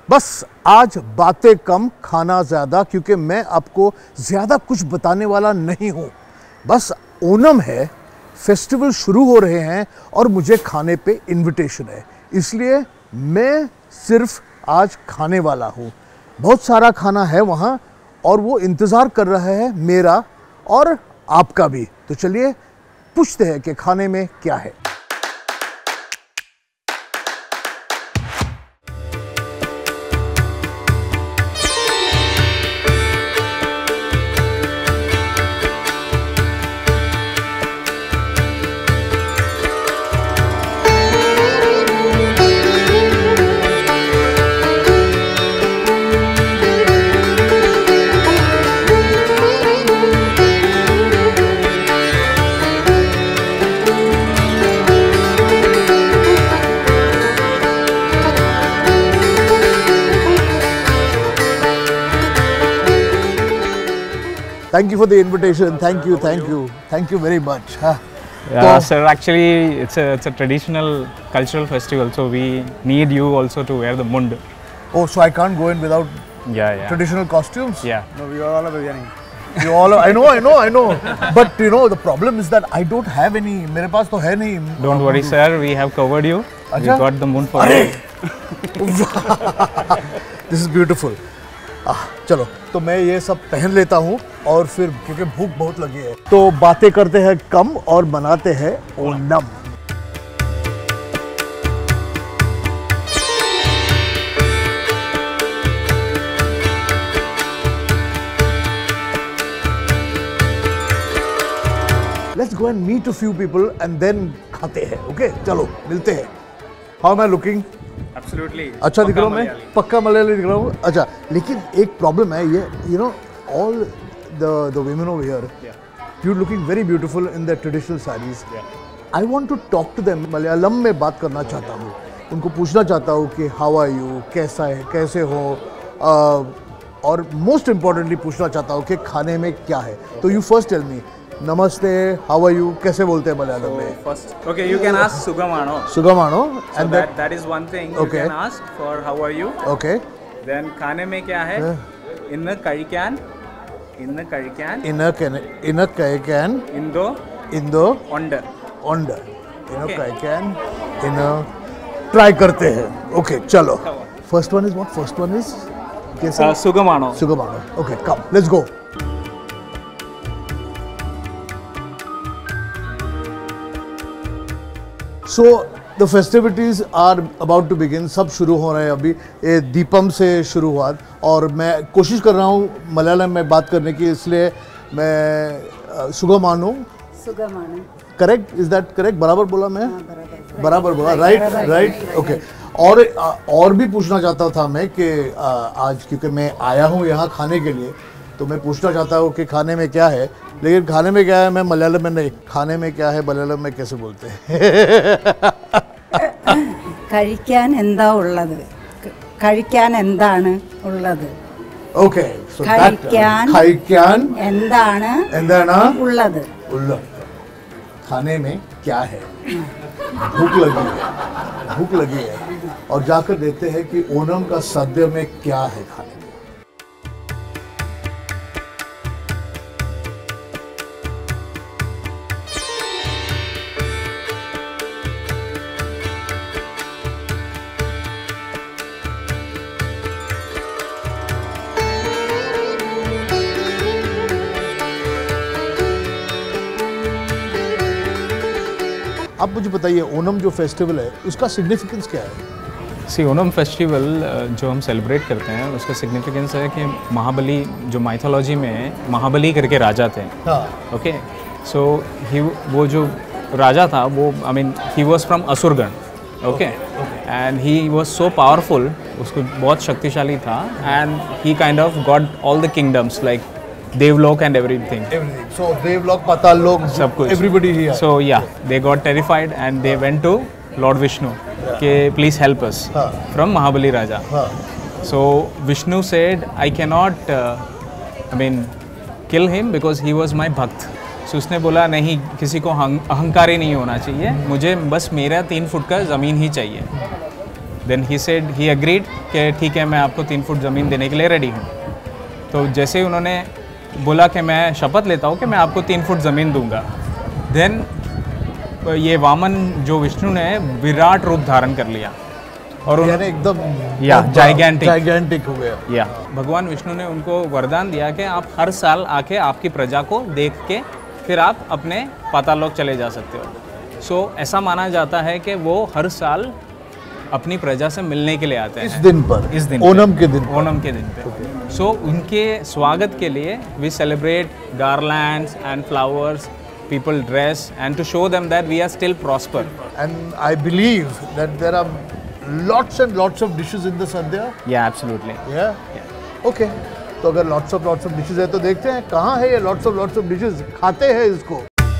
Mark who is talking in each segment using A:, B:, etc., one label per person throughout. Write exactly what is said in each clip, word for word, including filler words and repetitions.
A: बस आज बातें कम खाना ज़्यादा, क्योंकि मैं आपको ज़्यादा कुछ बताने वाला नहीं हूँ। बस ओणम है, फेस्टिवल शुरू हो रहे हैं और मुझे खाने पे इनविटेशन है, इसलिए मैं सिर्फ आज खाने वाला हूँ। बहुत सारा खाना है वहाँ और वो इंतज़ार कर रहा है मेरा और आपका भी। तो चलिए पूछते हैं कि खाने में क्या है। Thank you for the invitation. Thank you, thank you, thank you very much. Huh?
B: Yeah, so, sir. Actually, it's a it's a traditional cultural festival, so we need you also to wear the mund.
A: Oh, so I can't go in without
B: yeah, yeah.
A: traditional costumes?
B: Yeah.
C: No, we are all beginning.
A: You all, I know, I know, I know. But you know, the problem is that I don't have any. मेरे पास तो है नहीं.
B: Don't worry, sir. We have covered you. We got the mund for you.
A: This is beautiful. आह, चलो तो मैं ये सब पहन लेता हूँ और फिर क्योंकि भूख बहुत लगी है तो बातें करते हैं कम और बनाते हैं Onam. Let's go and meet a few people and then खाते हैं, ओके? चलो मिलते हैं। How am I looking?
C: Absolutely.
A: अच्छा दिख रहा हूँ मैं, पक्का मलयाली दिख रहा हूँ। अच्छा, लेकिन एक प्रॉब्लम है ये, you know, all the the women over here, yeah. you're looking very beautiful in their traditional sarees. Yeah. I want to talk to them. Malayalam में बात करना चाहता हूँ, उनको पूछना चाहता हूँ कि how are you, कैसा है, कैसे हो, uh, और most importantly पूछना चाहता हूँ कि खाने में क्या है। तो you first tell me. नमस्ते, how are you? कैसे बोलते हैं मलयालम में?
C: First, okay, you can ask Sugamano.
A: Sugamano,
C: so and that that is one thing. Okay. You can ask for how are you?
A: Okay.
C: Then खाने में क्या है? इन्न കഴിക്കാൻ, इन्न കഴിക്കാൻ.
A: इन्न कैन, इन्न കഴിക്കാൻ.
C: इंदो.
A: इंदो.
C: ओंडर.
A: ओंडर. इन्न കഴിക്കാൻ, इन्न ट्राई करते हैं. Okay, चलो. First one is what? First one is कैसे?
C: Sugamano.
A: Sugamano. Okay, come, let's go. So the festivities are about to begin. सब शुरू हो रहे हैं अभी। ये दीपम से शुरू हुआ और मैं कोशिश कर रहा हूँ मलयालम में बात करने की, इसलिए मैं सुगमानो
D: सुगमानो
A: करेक्ट, इज दैट करेक्ट? बराबर बोला मैं?
D: हाँ, बराबर
A: बराबर बोला, राइट राइट ओके। और और भी पूछना चाहता था मैं कि आज क्योंकि मैं आया हूँ यहाँ खाने के लिए, तो मैं पूछना चाहता हूँ कि खाने में क्या है, लेकिन खाने में क्या है मैं मलयालम में नहीं, खाने में क्या है मलयालम में कैसे बोलते हैं?
D: കഴിക്കാൻ എന്താ ഉള്ളത്, കഴിക്കാൻ എന്താണ് ഉള്ളത്?
A: ഓക്കേ, സോ
D: കഴിക്കാൻ
A: കഴിക്കാൻ
D: എന്താണ്
A: എന്താണ്
D: ഉള്ളത്?
A: ഉള്ളത്, खाने में क्या है? भूख लगी है, भूख लगी है और जाकर देखते हैं कि ओणम का सद्य में क्या है खाने में। आप मुझे बताइए ओणम जो फेस्टिवल है उसका सिग्निफिकेंस क्या है?
B: सी ओणम फेस्टिवल जो हम सेलिब्रेट करते हैं उसका सिग्निफिकेंस है कि महाबली जो माइथोलॉजी में महाबली करके राजा थे, ओके, सो ही वो जो राजा था वो I mean he was from असुरगण, okay, and he was so powerful, उसको बहुत शक्तिशाली था and he kind of got all the kingdoms like Devlok and everything.
A: Everything. So Devlok, Patal Lok,
B: सब कुछ.
A: Everybody here.
B: So yeah, they got terrified and they went to Lord Vishnu. Yeah. Ke please help us huh. from Mahabali Raja. Huh. So Vishnu said, I cannot, uh, I mean, kill him because he was my bhakt. So उसने बोला नहीं, किसी को अहंकारी नहीं होना चाहिए, मुझे बस मेरा तीन फुट का ज़मीन ही चाहिए. Then he said he agreed कि ठीक है मैं आपको तीन फुट ज़मीन देने के लिए रेडी हूँ। तो जैसे ही उन्होंने बोला कि मैं शपथ लेता हूँ कि मैं आपको तीन फुट ज़मीन दूंगा, देन ये वामन जो विष्णु ने विराट रूप धारण कर लिया और उन,
A: यानी एकदम
B: या जाइगेंटिक
A: जाइगेंटिक हो गया।
B: या भगवान विष्णु ने उनको वरदान दिया कि आप हर साल आके आपकी प्रजा को देख के फिर आप अपने पाताल लोक चले जा सकते हो। सो so, ऐसा माना जाता है कि वो हर साल अपनी प्रजा से मिलने के लिए आते हैं
A: इस दिन पर,
B: इस दिन
A: ओणम
B: पे,
A: के दिन
B: ओणम के दिन पे। सो so, उनके स्वागत के लिए we celebrate garlands and flowers, people dress and to show them that we are still prosper.
A: And I believe that there are lots and lots of dishes in the Sandhya.
B: Yeah, absolutely.
A: Yeah? Yeah. Okay. तो अगर lots of lots of dishes है तो देखते हैं कहाँ है ये lots of lots of dishes, खाते हैं इसको।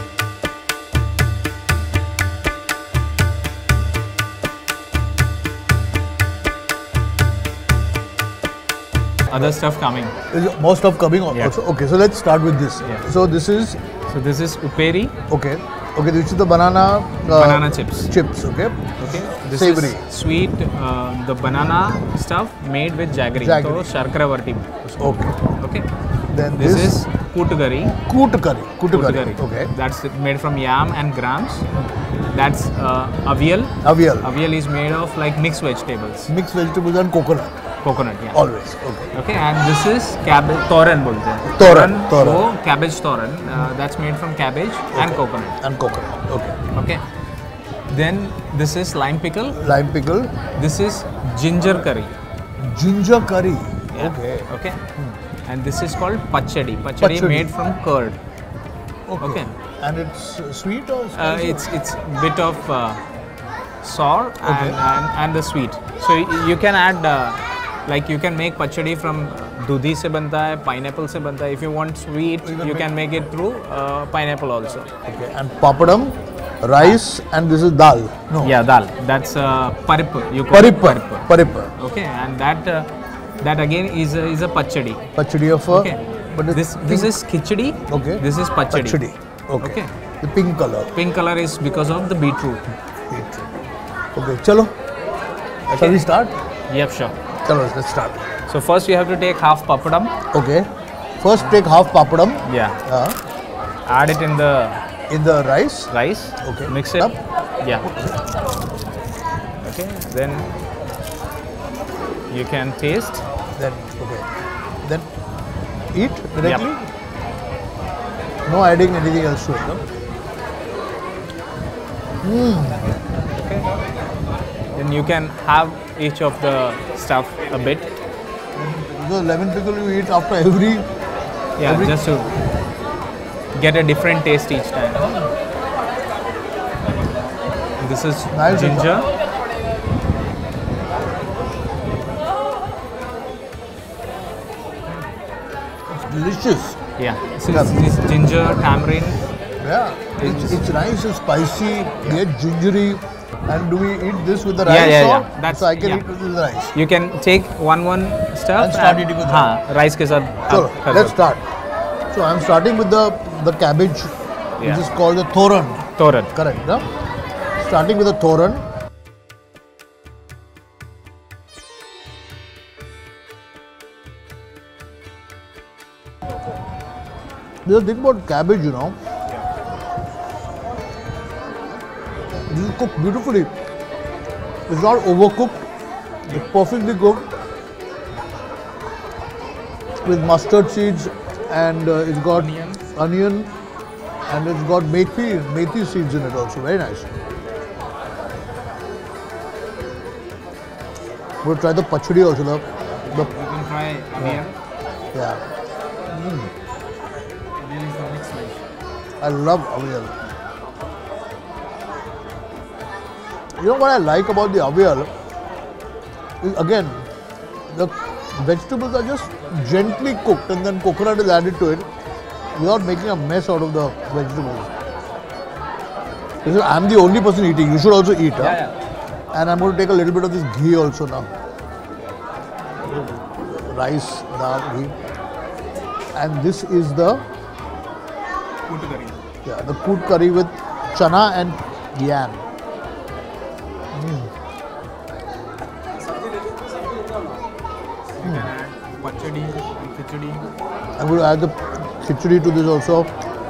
B: Other stuff coming.
A: Is more stuff coming also?
B: Yeah.
A: Okay, so let's start with this.
B: Yeah.
A: So this is,
B: So this is uperi,
A: okay, okay, this is the banana, uh,
B: banana chips.
A: chips, okay,
B: Okay. This
A: savory.
B: is sweet, uh, the banana stuff made with jaggery.
A: Jaggery.
B: So sharkara varti.
A: Okay.
B: Okay.
A: Then
B: This,
A: this,
B: is kutgari.
A: koot curry, koot curry,
B: Kutgari.
A: okay,
B: That's made from yam and grams. That's uh, avial.
A: avial,
B: Avial is made of like mixed vegetables.
A: mixed vegetables and coconut,
B: Coconut, yeah.
A: always, okay.
B: Okay, and this is cabbage toran बोलते हैं.
A: Toran, toran.
B: वो cabbage toran. Uh, that's made from cabbage and coconut.
A: And coconut, okay.
B: Okay. Then this is lime pickle.
A: Lime pickle,
B: This is ginger curry.
A: ginger curry,
B: Yeah.
A: okay,
B: Okay. And this is called pachadi. Pachadi,
A: Pachadi.
B: made from curd.
A: okay.
B: Okay.
A: And it's uh, sweet or
B: Uh,
A: spicy?
B: it's it's bit of uh, sour
A: Okay.
B: and, and and the sweet. So y- you can add uh, like you can make pachadi from दूधी से बनता है, pineapple से बनता है. If you want sweet,
A: You can
B: you
A: make-
B: can make it through uh, pineapple also.
A: Okay, and papadam, rice, and this is dal. No.
B: Yeah, dal. That's uh, parip. You call it
A: Parippa.
B: parip.
A: Parippa.
B: Okay, and that uh, that again is a, is a pachadi.
A: Pachadi of a.
B: Okay.
A: But it's
B: This this
A: pink-
B: is khichdi.
A: Okay.
B: This is pachadi.
A: Pachadi. Okay.
B: Okay.
A: The pink color.
B: Pink color is because of the beetroot.
A: Okay, chalo. Shall we start?
B: Yep, sure.
A: Chalo, let's start.
B: So first you have to take half papadam.
A: Okay. First take half papadam.
B: Yeah.
A: Uh,
B: Add it in the
A: in the rice.
B: rice.
A: Okay.
B: Mix it.
A: Up.
B: Yeah. Okay. Then you can taste.
A: Then okay. Then eat directly. No adding anything else to it. No?
B: Okay. Then you can have each of the stuff a bit.
A: The lemon pickle you eat after every.
B: Yeah.
A: Every-
B: Just to get a different taste each time. This is
A: Nice.
B: ginger.
A: It's delicious.
B: Yeah. This
A: Yeah.
B: is this ginger, tamarind.
A: Yeah. It's,
B: It's-
A: it's nice. It's spicy. Yet gingery. And do we eat this with the
B: Yeah,
A: rice?
B: yeah,
A: or?
B: yeah. That's-
A: so I can
B: yeah.
A: eat it with the rice.
B: You can take one one stuff
A: And start eating with
B: हाँ rice के साथ
A: So
B: आप कर
A: let's
B: दो.
A: start. So I'm starting with the the cabbage, which
B: Yeah.
A: is called the thoran.
B: Toran.
A: Correct, no? Starting with the thoran. There's a thing about cabbage, you know. This is cooked beautifully. It's not overcooked. It's perfectly cooked with mustard seeds, and uh, it's got
B: Onion.
A: onion, and it's got methi, methi seeds in it also. Very nice. We'll try the pachadi also. The, the
B: You can try onion.
A: yeah,
B: Onion is the next life.
A: I love avial. You know what I like about the avial? Is again, the vegetables are just gently cooked, and then coconut is added to it without making a mess out of the vegetables. This is- I'm the only person eating. You should also eat. huh?
B: Yeah, yeah.
A: And I'm going to take a little bit of this ghee also now. Rice, dal, ghee. And this is the
B: Kutgari.
A: yeah, the koot curry with chana and yam.
C: You can add pachadi and khichdi.
A: I'm going to add the khichdi to this also.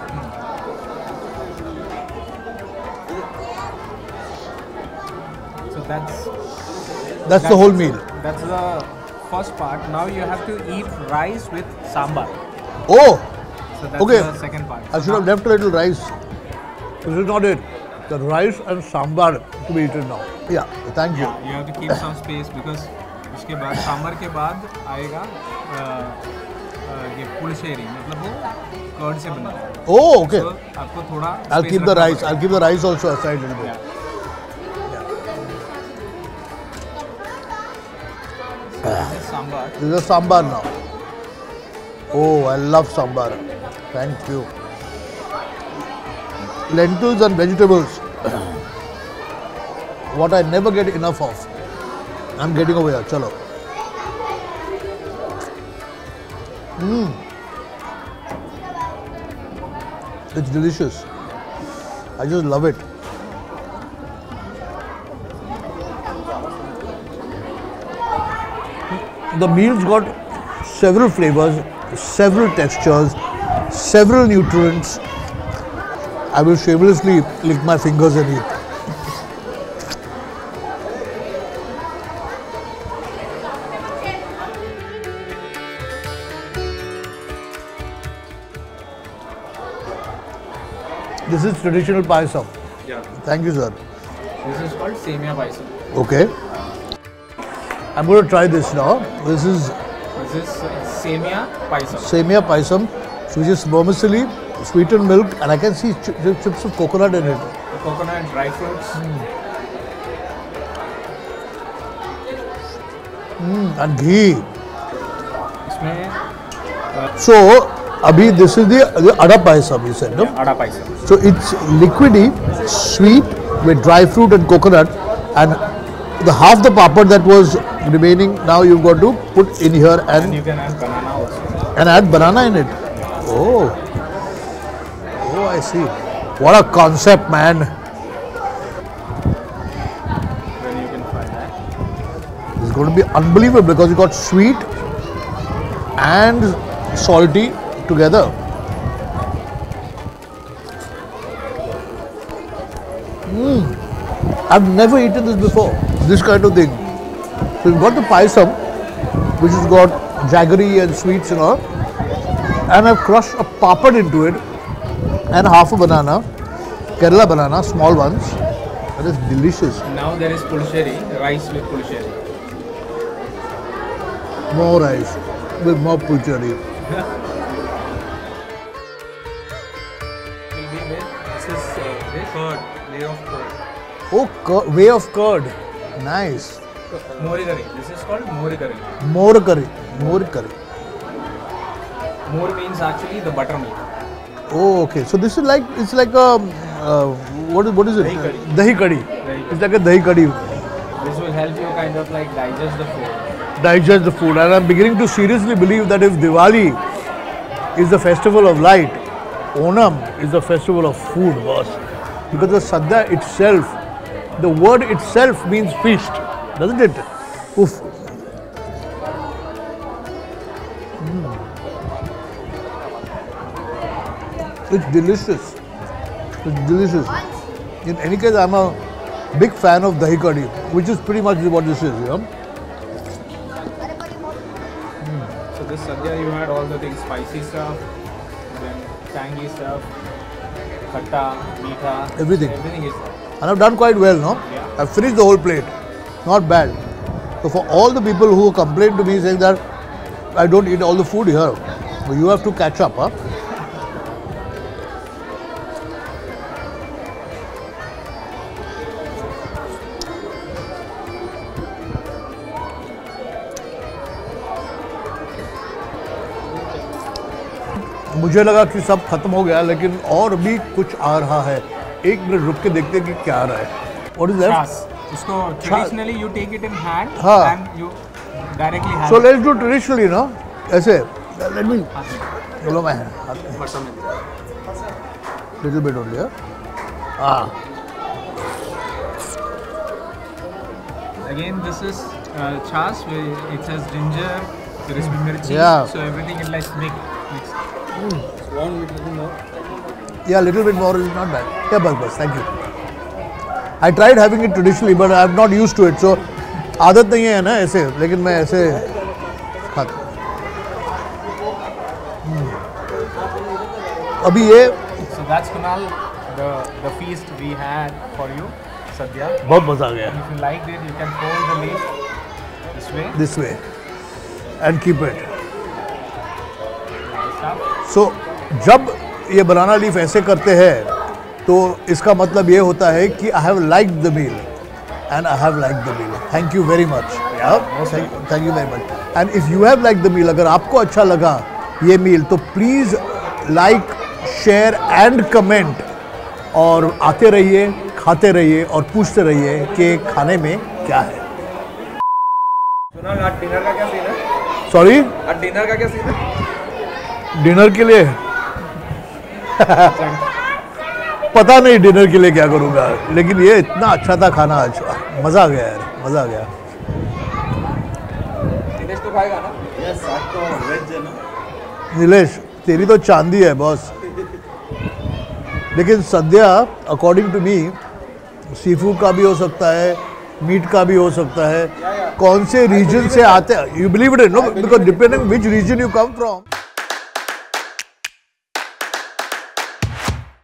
C: So that's
A: That's the whole meal.
C: That's the first part. Now you have to eat rice with sambar.
A: Oh,
C: So that's
A: Okay.
C: the second part.
A: I should have left a little rice. This is not it. The rice and sambar to be eaten now. Yeah, thank you.
C: You have to keep some space because उसके बाद सांबर के बाद आएगा अ, अ, ये पुलशेरी, मतलब वो curd से बना है.
A: Oh, okay.
C: So आपको थोड़ा
A: I'll
C: space
A: keep the
C: रखना
A: rice.
C: पड़ेगा.
A: I'll keep the rice also aside a little bit.
C: This is sambar.
A: This is a sambar now. Oh, I love sambar. Thank you. Lentils and vegetables. What I never get enough of. I'm getting over here. Chalo. Mmm. It's delicious. I just love it. The meal's got several flavors, several textures, several nutrients. I will shamelessly lick my fingers and eat. This is traditional payasam.
C: Yeah.
A: Thank you, sir.
C: This is called semia paisam.
A: Okay. I'm going to try this now. This is
C: This is uh, semia paisam.
A: semia paisam, which is vermicelli, sweetened milk, and I can see ch- ch- chips of coconut in it.
C: The coconut, dry fruits.
A: Mm, and ghee.
C: इसमें
A: So, Abhi, this is the, the Ada Payasam, you said, no?
C: Ada payasam.
A: So, it's liquidy, sweet, with dry fruit and coconut, and the half the papad that was remaining, now you've got to put in here
C: And
A: and,
C: you can add banana also.
A: and add banana in it. Oh. Oh, I see. What a concept, man.
C: Then you can fry that.
A: It's going to be unbelievable because you got sweet and salty together. Mm. I've never eaten this before, this kind of thing. So you've got the paisam, which has got jaggery and sweets and all, and I've crushed a papad into it and half a banana, Kerala banana, small ones. That is delicious.
C: Now there is pulsheri, rice with pulsheri.
A: More rice with more pulchari.
C: Will be with this is uh, with curd, layer of curd.
A: Oh, cur- way of curd. Nice.
C: Mori curry. This is called mori curry.
A: More curry. More curry.
C: More means actually the buttermilk.
A: Oh, okay. So this is like, it's like a, uh, what is, what is it?
C: Dahi curry.
A: Dahi curry.
C: Dahi
A: It's like a dahi curry.
C: This will help you kind of like digest the food.
A: Digest the food. And I'm beginning to seriously believe that if Diwali is the festival of light, Onam is the festival of food, boss. Because the Sadhya itself, the word itself means feast, doesn't it? Oof. Mm. It's delicious. It's delicious. In any case, I'm a big fan of dahi curry, which is pretty much what this is, you know.
C: So this sadhya you had all the things, spicy stuff, then tangy stuff, khatta, meetha.
A: Everything.
C: Everything is there.
A: And I've done quite well, no?
C: Yeah.
A: I've finished the whole plate. Not bad. So for all the people who complain to me saying that I don't eat all the food here, so you have to catch up, huh? मुझे लगा कि सब खत्म हो गया, लेकिन और भी कुछ आ रहा है. एक मिनट रुक के देखते हैं कि क्या आ रहा है. What is that?
C: Chas. इसको traditionally you take it in hand
A: हाँ.
C: and you directly have
A: So
C: it.
A: let's do traditionally, no? ऐसे. Let me. चलो मैं little bit only, huh? Ah.
C: Again, this is uh, chas. where It has ginger, crispy mirchi.
A: Yeah.
C: So everything is like mixed. mixed. One little more.
A: Yeah, little bit more is not bad. Yeah, bus bus. Thank you. I tried having it traditionally, but I'm not used to it. So आदत नहीं है ना ऐसे, लेकिन मैं ऐसे खाता हूँ। अभी ये
C: So that's Kunal, the the feast we had for you, Sadhya.
A: बहुत मजा आ गया।
C: If you liked it, you can fold the leaf this way.
A: This way and keep it.
C: This up.
A: So जब ये बनाना लीफ ऐसे करते हैं तो इसका मतलब ये होता है कि I have liked the meal and I have liked the meal. Thank you very much. Thank you very much. And if you have like the meal, अगर आपको अच्छा लगा ये मील तो please like, share and comment, और आते रहिए, खाते रहिए और पूछते रहिए कि खाने में क्या है।
C: Kunal, आज डिनर का क्या सीन है?
A: सॉरी,
C: आज डिनर का क्या सीन है?
A: डिनर के लिए पता नहीं डिनर के लिए क्या करूँगा, लेकिन ये इतना अच्छा था खाना आज, मज़ा आ गया यार, मज़ा आ गया।
C: दिनेश तो खाएगा ना? यस, आज तो वेज है ना।
A: नीलेश तेरी तो चांदी है बॉस, लेकिन सद्या according to me sea food का भी हो सकता है, मीट का भी हो सकता है। कौन से रीजन से आते हैं, you believe it no, because depending which region you come from.